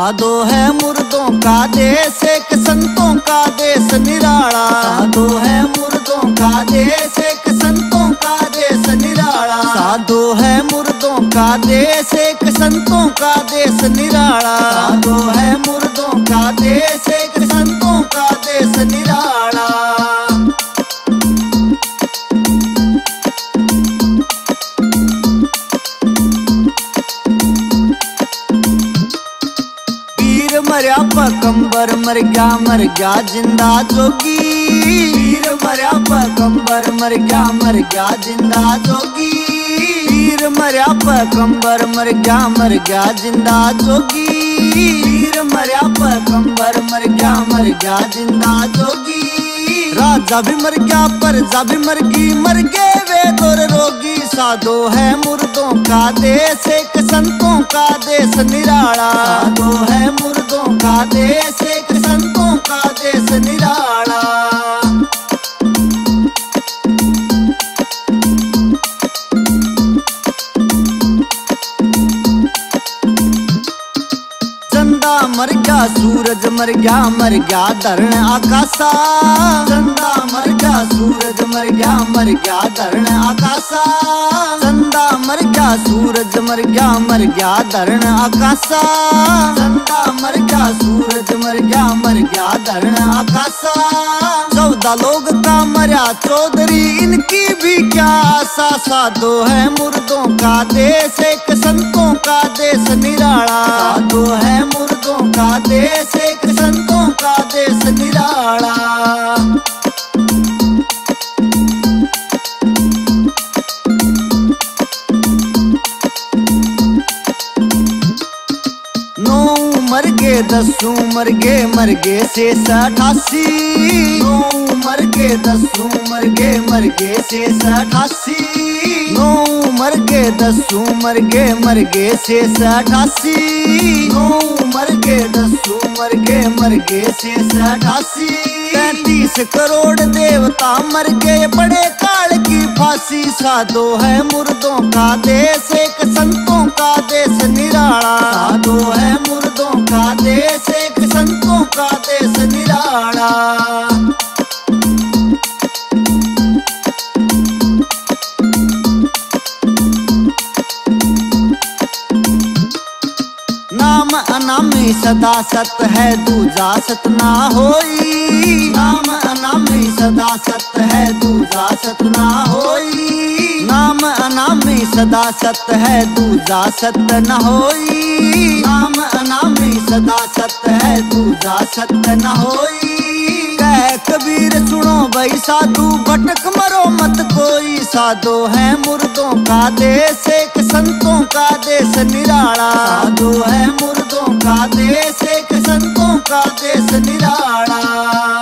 साधो है मुर्दों का देश एक संतों का देश निराला। साधो है मुर्दों का देश एक संतों का देश निराला। साधो है मुर्दों का देश एक संतों का देश निराला। साधो है मुर्दों का देश एक संतों का देश निराला। मर्या पकंबर मर गया जिंदा जोगी। वीर मर्या पकंबर मर गया जिंदा जोगी। वीर मर्या पकंबर मर गया जिंदा जोगी। वीर मर्या पकंबर मर गया जिंदा जोगी। राजा भी मर गया प्रजा भी मर गए वे दूर रोगी। साधो है मुर्दों का देश एक संतों का देश निराला। साधो है मुर्दों का देश एक संतों का देश निराला। चंदा मर गया सूरज मर गया धरण आकाशा। चंदा मर गया सूरज मर गया धरण आकाशा। चंदा मर गया सूरज मर गया धरण आकाशा। चंदा मर गया सूरज मर गया धरण आकाशा। 14 लोग का मर्या चौधरी इनकी भी क्या आशा। साधो है मुर्दों का देश एक संतों का देश निराला। साधो है मुर्दों का देश एक संतों का देश निराला। मर गए 10 मर गए शेष 88। 9 मर गए 10 मर गए शेष 88। 9 मर गए 10 मर गए शेष 88। 9 मर गए 10 मर गए शेष 88। 33 करोड़ देवता मर गए बड़े काल की फांसी। साधो है मुर्दों का देश एक संतों का देश निराला। साधो है मुर्दों का देश एक संतों का देश निराला। नाम अनामी सदा सत है दूजा सत ना होई। नाम अनामी सदा सत है दूजा सत ना होई। नाम अनामी सदा सत है दूजा सत न होई। नाम अनामी सदा सत है दूजा सत न होई। कह कबीर सुनो भाई साधु भटक मरो मत कोई। साधो है मुर्दों का देश एक संतों का देश निराला। साधो है मुर्दों का देश एक संतों का देश निराला।